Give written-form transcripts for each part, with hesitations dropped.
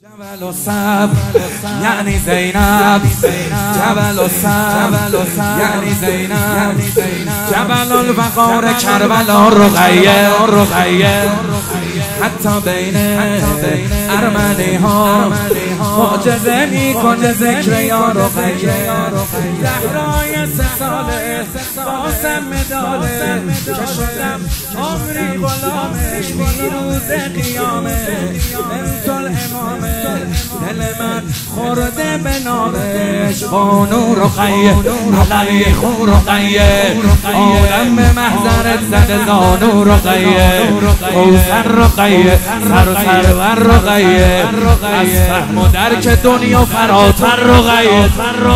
جبل الصبر یعنی زینب، جبل الصبر یعنی زینب، جبل الوقار کربلا رقیه، حتی بین ارمنی ها معجزه میکنه ذکر یا رقیه. زهرای 3 ساله قاسم مداله که شدم عمری غلامش پیروز قیامه. انت الامامه دل من خورده به نامش، بانو رقیه علی خو رقیه، آدم به محضرت زده زانو رقیه، کوثر رقیه سرور رقیه، از فهم و درک دنیا فراتر رقیه.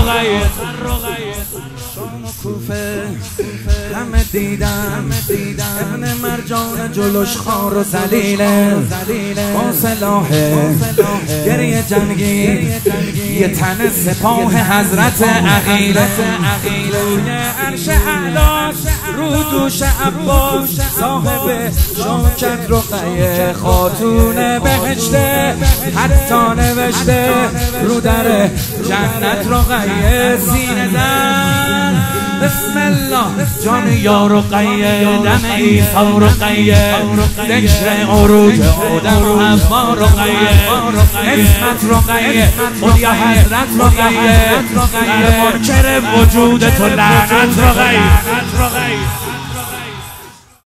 شام و کوفه همه دیدن ابن مرجان جلوش خار و ذلیله، با سلاح گریه جنگی یه تن سپاه حضرت عقیله. عرش اعلا رو دوش عباس صاحب شوکت رقیه، خاتون بهشته حتی نوشته رو در جنت رقیه. سینه زن بسم الله جان یا رقیه، دم عیسی رقیه، ذکر عروج آدم و حوا رقیه، اسمت رقیه، خود یا حضرت رقیه، در منکر وجود تو لعنت رقیه.